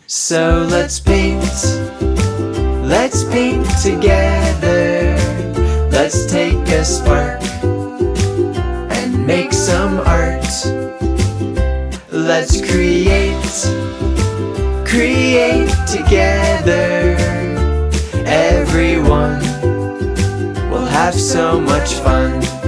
So let's paint together. Let's take a spark and make some art. Let's create together. Everyone will have so much fun.